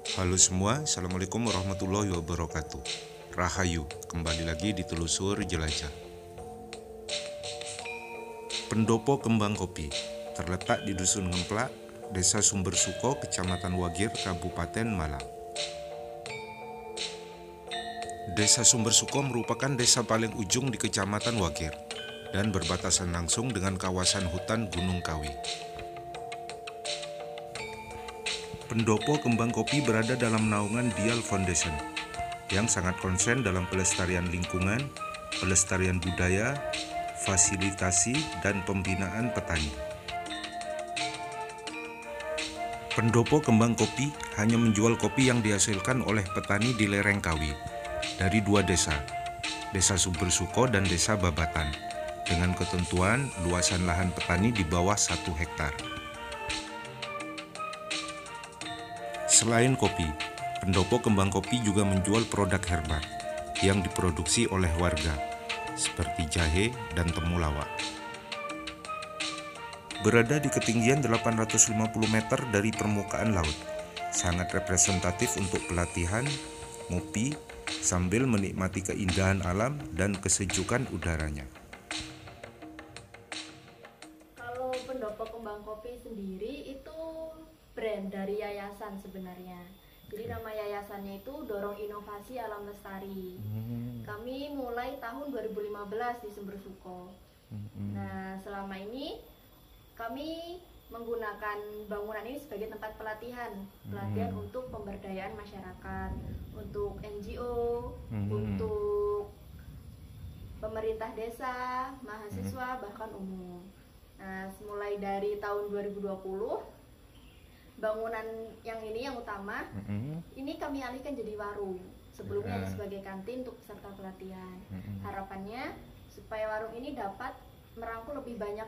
Halo semua, Assalamualaikum warahmatullahi wabarakatuh. Rahayu, kembali lagi di Telusur Jelajah. Pendopo Kembang Kopi terletak di Dusun Ngemplak, Desa Sumber Suko, Kecamatan Wagir, Kabupaten Malang. Desa Sumber Suko merupakan desa paling ujung di Kecamatan Wagir dan berbatasan langsung dengan kawasan hutan Gunung Kawi. Pendopo Kembang Kopi berada dalam naungan Dial Foundation yang sangat konsen dalam pelestarian lingkungan, pelestarian budaya, fasilitasi, dan pembinaan petani. Pendopo Kembang Kopi hanya menjual kopi yang dihasilkan oleh petani di lereng Kawi dari dua desa, Desa Sumber Suko dan Desa Babatan, dengan ketentuan luasan lahan petani di bawah 1 hektar. Selain kopi, Pendopo Kembang Kopi juga menjual produk herbal yang diproduksi oleh warga, seperti jahe dan temulawak. Berada di ketinggian 850 meter dari permukaan laut, sangat representatif untuk pelatihan, ngopi, sambil menikmati keindahan alam dan kesejukan udaranya. Kalau Pendopo Kembang Kopi sendiri itu brand dari yayasan sebenarnya. Jadi nama yayasannya itu Dorong Inovasi Alam Lestari. Kami mulai tahun 2015 di Sumber Suko. Nah, selama ini kami menggunakan bangunan ini sebagai tempat pelatihan untuk pemberdayaan masyarakat, untuk NGO, untuk pemerintah desa, mahasiswa, bahkan umum. Nah, mulai dari tahun 2020, bangunan yang ini yang utama, ini kami alihkan jadi warung. Sebelumnya sebagai kantin untuk peserta pelatihan. Harapannya supaya warung ini dapat merangkul lebih banyak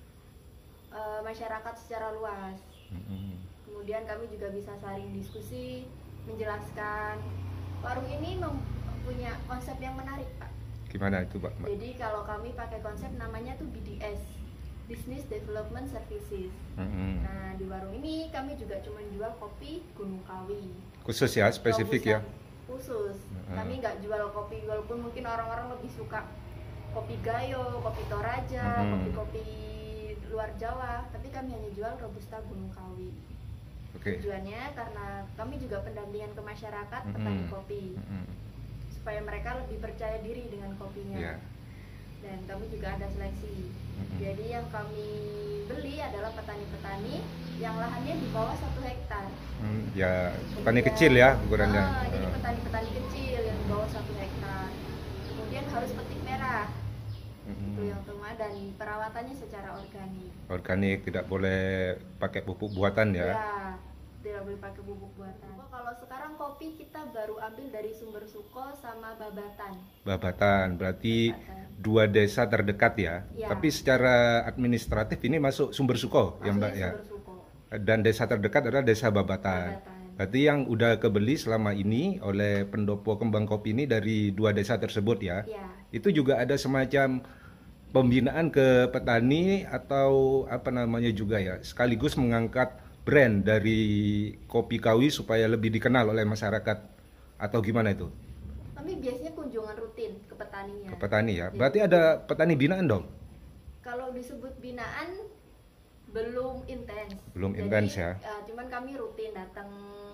masyarakat secara luas. Kemudian kami juga bisa saling diskusi, menjelaskan. Warung ini mempunyai konsep yang menarik, Pak. Gimana itu, Pak? Jadi kalau kami pakai konsep namanya tuh BDS, Business Development Services. Nah, di warung ini kami juga cuma jual kopi Gunung Kawi. Khusus ya, spesifik ya? Khusus. Kami nggak jual kopi, walaupun mungkin orang-orang lebih suka kopi Gayo, kopi Toraja, kopi-kopi luar Jawa, tapi kami hanya jual Robusta Gunung Kawi. Tujuannya karena kami juga pendampingan ke masyarakat petani kopi, supaya mereka lebih percaya diri dengan kopinya. Dan kami juga ada seleksi. Jadi yang kami beli adalah petani-petani yang lahannya di bawah 1 hektar. Ya, petani kecil ya ukurannya. Jadi petani-petani kecil yang di bawah 1 hektar. Kemudian harus petik merah. Itu yang utama, dan perawatannya secara organik. Organik, tidak boleh pakai pupuk buatan ya? Ya, tidak boleh pakai pupuk buatan. Kalau sekarang kopi kita baru ambil dari Sumber Suko sama Babatan. Babatan, berarti dua desa terdekat ya? Tapi secara administratif ini masuk Sumber Suko ya, Mbak ya? Suko. Dan desa terdekat adalah Desa Babatan. Berarti yang udah kebeli selama ini oleh Pendopo Kembang Kopi ini dari dua desa tersebut ya? Itu juga ada semacam pembinaan ke petani atau apa namanya juga ya, sekaligus mengangkat brand dari kopi Kawi supaya lebih dikenal oleh masyarakat, atau gimana itu? Kami biasanya kunjungan rutin ke petaninya. Ke petani ya? Berarti ada petani binaan dong? Kalau disebut binaan belum intens. Belum intens ya? Cuman kami rutin datang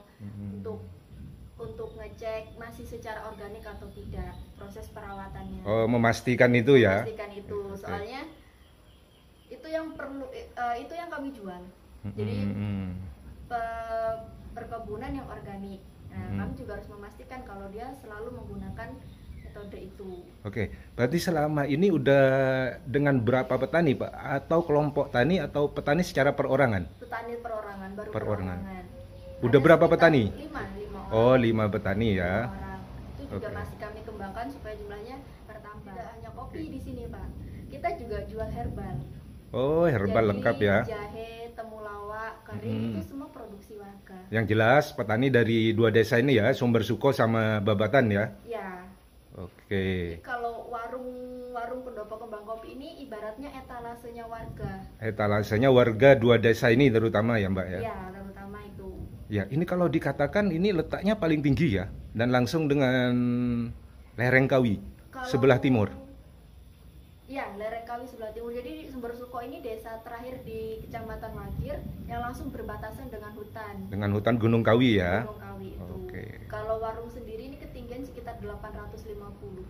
untuk ngecek masih secara organik atau tidak, proses perawatannya. Oh, memastikan itu ya? Memastikan itu, soalnya itu yang perlu, itu yang kami jual. Jadi perkebunan yang organik. Nah, kami juga harus memastikan kalau dia selalu menggunakan metode itu. Oke, berarti selama ini udah dengan berapa petani, Pak? Atau kelompok tani atau petani secara perorangan? Petani perorangan, baru perorangan. perorangan. Udah berapa petani? 5 orang. Oh, 5 petani ya. 5 orang. Itu juga masih kami kembangkan supaya jumlahnya bertambah. Tidak hanya kopi di sini, Pak. Kita juga jual herbal. Oh, herbal. Jadi, lengkap ya. Jahe, temulawak, kering, itu semua produksi warga. Yang jelas petani dari dua desa ini ya, Sumber Suko sama Babatan ya. Ya. Oke. Jadi, kalau warung Pendopo Kembang Kopi ini ibaratnya etalasenya warga. Etalasenya warga dua desa ini terutama ya, Mbak ya. Ya, terutama itu. Ya, ini kalau dikatakan ini letaknya paling tinggi ya, dan langsung dengan lereng Kawi sebelah timur. Ya, lereng Kawi sebelah timur. Jadi Sumber Suko ini desa terakhir di Kecamatan Wagir yang langsung berbatasan dengan hutan. Dengan hutan Gunung Kawi ya. Gunung Kawi itu. Oke. Kalau warung sendiri ini ketinggian sekitar 850.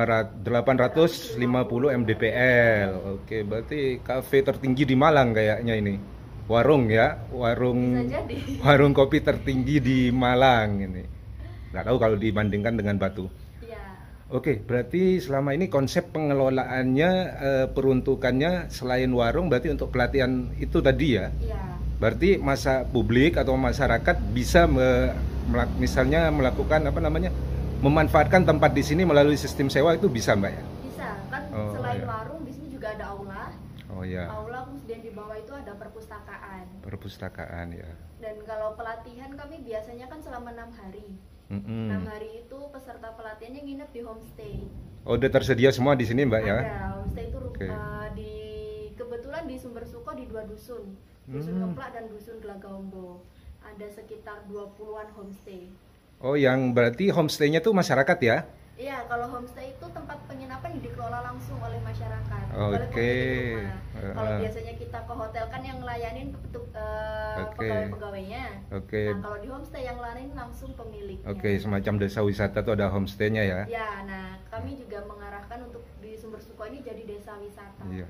850 mdpl. Oke, berarti kafe tertinggi di Malang kayaknya ini. Warung ya, Bisa jadi. warung kopi tertinggi di Malang ini. Nggak tahu kalau dibandingkan dengan Batu. Iya. Oke, berarti selama ini konsep pengelolaannya, peruntukannya selain warung berarti untuk pelatihan itu tadi ya? Iya. Berarti masa publik atau masyarakat bisa misalnya melakukan memanfaatkan tempat di sini melalui sistem sewa itu bisa Mbak ya? Bisa, kan selain warung di sini juga ada aula. Oh ya. Aula, kemudian di bawah itu ada perpustakaan. Perpustakaan ya. Dan kalau pelatihan kami biasanya kan selama 6 hari. 6 hari itu peserta pelatihannya nginep di homestay. Oh, udah tersedia semua di sini Mbak ya? Ada homestay itu kebetulan di Sumber Suko di 2 dusun. Dusun Ngeplak dan dusun Glagaombo. Ada sekitar 20-an homestay. Oh, yang berarti homestay-nya tuh masyarakat ya? Iya, kalau homestay itu tempat penginapan yang dikelola langsung oleh masyarakat, oleh pemilik rumah. Kalau biasanya kita ke hotel kan yang ngelayanin pegawai-pegawainya. Nah, kalau di homestay yang ngelayanin langsung pemiliknya. Oke, semacam desa wisata tuh ada homestay-nya ya? Ya, nah kami juga mengarahkan untuk di Sumber Suko ini jadi desa wisata. Iya.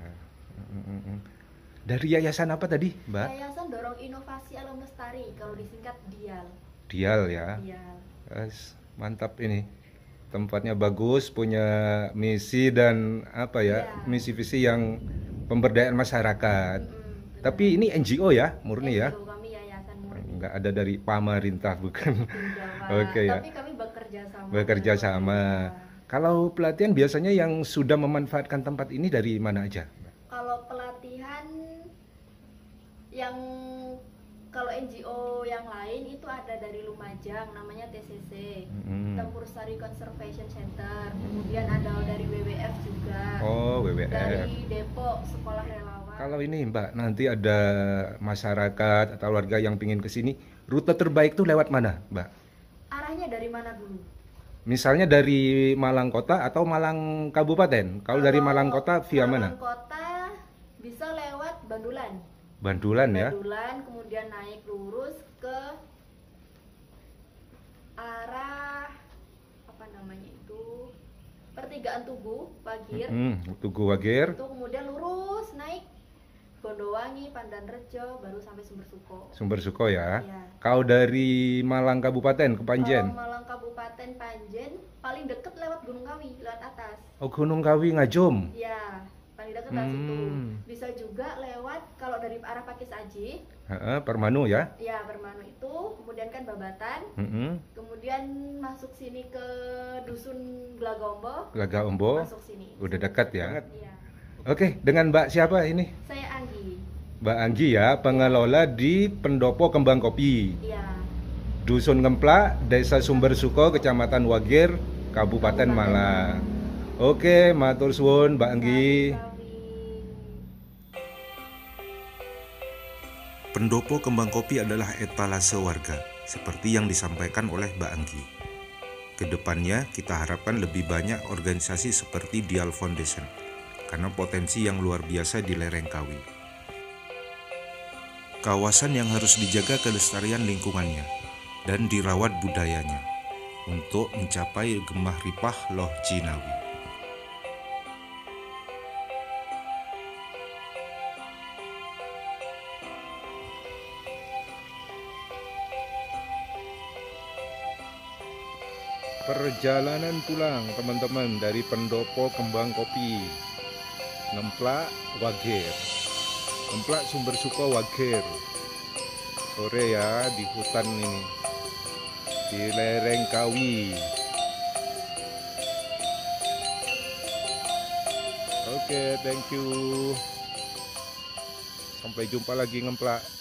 Dari yayasan apa tadi, Mbak? Yayasan Dorong Inovasi Alam Lestari, kalau disingkat DIAL. DIAL ya? DIAL. Mantap ini. Tempatnya bagus, punya misi dan misi visi yang pemberdayaan masyarakat. Tapi ini NGO ya, murni ya? NGO, kami yayasan murni. Nggak ada dari pemerintah, bukan? Oke ya. Tapi kami bekerja sama. Kalau pelatihan biasanya yang sudah memanfaatkan tempat ini dari mana aja? Kalau pelatihan yang kalau NGO yang lain itu ada dari Lumajang, namanya TCC, Tempur Sari Conservation Center. Kemudian ada dari WWF juga. Oh, WWF. Dari Depok, Sekolah Relawan. Kalau ini Mbak, nanti ada masyarakat atau warga yang pingin ke sini, rute terbaik tuh lewat mana, Mbak? Arahnya dari mana dulu? Misalnya dari Malang Kota atau Malang Kabupaten. Kalau dari Malang Kota via mana? Malang Kota bisa lewat Bandulan. Bandulan ya? Bandulan, kemudian naik lurus ke arah pertigaan Tugu Wagir. Tugu Wagir. Itu kemudian lurus naik Gondowangi, Pandanrejo, baru sampai Sumber Suko. Sumber Suko ya. Iya. Kau dari Malang Kabupaten ke Panjen? Kalau Malang Kabupaten Panjen paling deket lewat Gunung Kawi, lewat atas. Oh, Gunung Kawi Ngajum. Iya, paling deket lewat situ. Bisa juga lewat kalau dari arah Pakis Aji. Permanu ya? Iya, Permanu itu, kemudian kan Babatan. Kemudian masuk sini ke Dusun Glagaombo. Glagaombo. Masuk sini. Udah dekat ya? Iya. Oke, dengan Mbak siapa ini? Saya Anggi. Mbak Anggi ya, pengelola di Pendopo Kembang Kopi. Iya. Dusun Ngemplak, Desa Sumber Suko, Kecamatan Wagir, Kabupaten Malang. Oke, matur suwun Mbak Anggi. Pendopo Kembang Kopi adalah etalase warga, seperti yang disampaikan oleh Mbak Anggi. Kedepannya kita harapkan lebih banyak organisasi seperti Dial Foundation, karena potensi yang luar biasa di lereng Kawi. Kawasan yang harus dijaga kelestarian lingkungannya dan dirawat budayanya untuk mencapai gemah ripah Loh Jinawi. Perjalanan pulang teman-teman dari Pendopo Kembang Kopi, Ngemplak Wagir, Ngemplak Sumber Suko Wagir. Sore ya di hutan ini, di lereng Kawi. Oke, thank you. Sampai jumpa lagi Ngemplak.